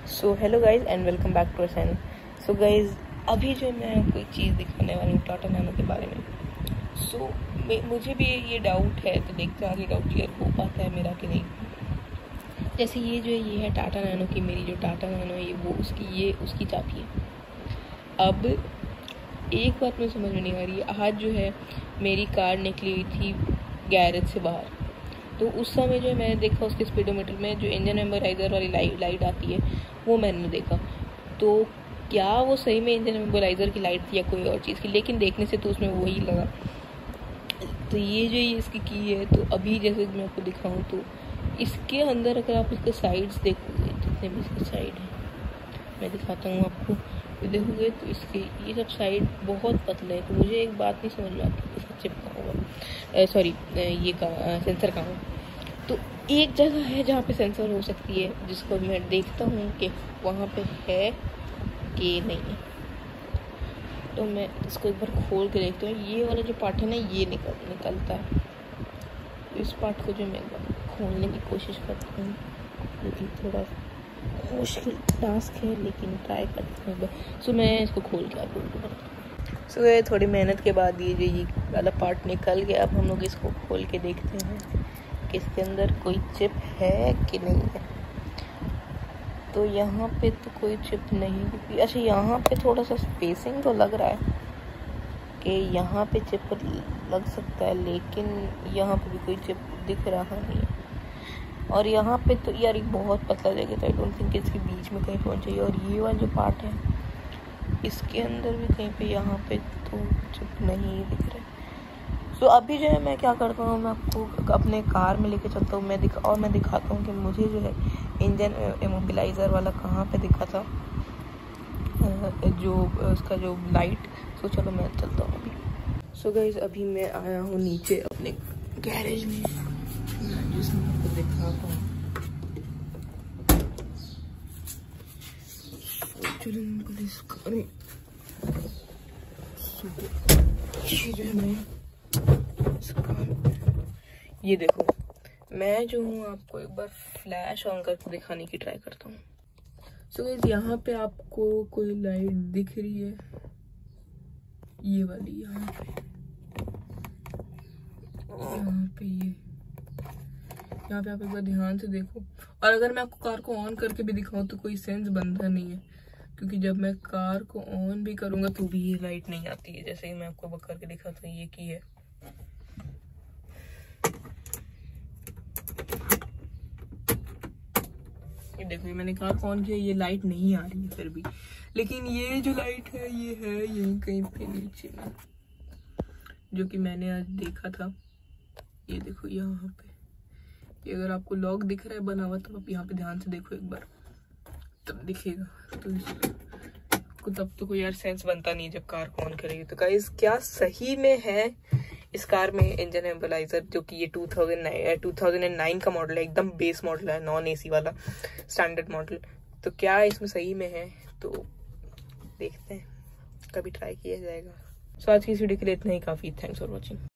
So hello guys and welcome back to our channel. So guys अभी जो मैं कोई चीज़ दिखाने वाली हूँ टाटा नैनो के बारे में। मुझे भी ये डाउट है, तो देखते हैं आगे डाउट क्लियर हो पाता है मेरा कि नहीं। जैसे ये है टाटा नैनो की, मेरी जो टाटा नैनो है वो उसकी चाबी है। अब एक बात मुझे समझ में नहीं आ रही है, आज जो है मेरी कार निकली हुई थी गैरेज से बाहर, तो उस समय जो मैंने देखा उसके स्पीडोमीटर में जो इंजन एम्बलाइजर वाली लाइट आती है वो मैंने देखा। तो क्या वो सही में इंजन एम्बलाइजर की लाइट थी या कोई और चीज़ की, लेकिन देखने से तो उसमें वही लगा। तो ये इसकी की है। तो अभी जैसे मैं आपको दिखाऊं तो इसके अंदर अगर आप इसके साइड्स देखोगे, जितने भी इसके साइड हैं मैं दिखाता हूँ आपको, देखोगे तो इसके ये सब साइड बहुत पतले हैं। तो मुझे एक बात नहीं समझ में आती इसका चिप कहाँ होगा, सॉरी ये का सेंसर कहाँ होगा। तो एक जगह है जहाँ पे सेंसर हो सकती है, जिसको मैं देखता हूँ कि वहाँ पे है कि नहीं है। तो मैं इसको एक बार खोल के देखता हूँ। ये वाला जो पार्ट है ना ये निकलता है। तो इस पार्ट को जो मैं एक बार खोलने की कोशिश करती हूँ, लेकिन थोड़ा मुश्किल टास्क है, लेकिन ट्राई करती हूँ। सो मैं इसको खोल के आपको बताता हूँ। सो ये थोड़ी मेहनत के बाद ये वाला पार्ट निकल गया। अब हम लोग इसको खोल के देखते हैं कि इसके अंदर कोई चिप है कि नहीं है। तो यहाँ पे तो कोई चिप नहीं। अच्छा, यहाँ पे थोड़ा सा स्पेसिंग तो लग रहा है कि यहाँ पे चिप लग सकता है, लेकिन यहाँ पे भी कोई चिप दिख रहा नहीं है। और यहाँ पे तो यार एक बहुत पतला जगह था, आई डोंट थिंक इसके बीच में कहीं पहुँच चाहिए। और ये वाला जो पार्ट है इसके अंदर भी कहीं पे यहाँ पे तो चिप नहीं दिख रहा है। तो अभी जो है मैं क्या करता हूँ, मैं आपको अपने कार में लेके चलता हूँ, मैं दिखाता हूँ कि मुझे जो है इंजन इमोबिलाइज़र वाला कहाँ पे दिखा था, जो उसका जो लाइट। तो चलो मैं चलता हूँ अभी। सो गाइस अभी मैं आया हूँ नीचे अपने गैरेज में, जिसमें आपको दिखाता हूँ। चलो ये देखो, मैं जो हूँ आपको एक बार फ्लैश ऑन करके दिखाने की ट्राई करता हूँ। सो गाइस यहाँ पे आपको कोई लाइट दिख रही है, ये वाली यहाँ पे यहाँ पे आप एक बार ध्यान से देखो। और अगर मैं आपको कार को ऑन करके भी दिखाऊं तो कोई सेंस बनता नहीं है, क्योंकि जब मैं कार को ऑन भी करूंगा तो भी ये लाइट नहीं आती है। जैसे ही मैं आपको करके दिखाता हूँ, ये की है, ये देखो मैंने कार को ऑन किया, ये लाइट नहीं आ रही है फिर भी। लेकिन ये जो लाइट है ये है यहीं कहीं पे नीचे में, जो कि मैंने आज देखा था। ये देखो यहाँ पे, ये अगर आपको लॉक दिख रहा है बना हुआ, तो आप यहाँ पे ध्यान से देखो एक बार, तब दिखेगा। तो तब तो कोई यार सेंस बनता नहीं जब कार को ऑन करेगी। तो गाइस क्या सही में है इस कार में इंजन एम्बलाइजर, जो कि ये 2009 का मॉडल है, एकदम बेस मॉडल है, नॉन एसी वाला स्टैंडर्ड मॉडल। तो क्या इसमें सही में है, तो देखते हैं, कभी ट्राई किया जाएगा। सो आज की इस वीडियो के लिए इतना ही काफ़ी। Thanks for watching.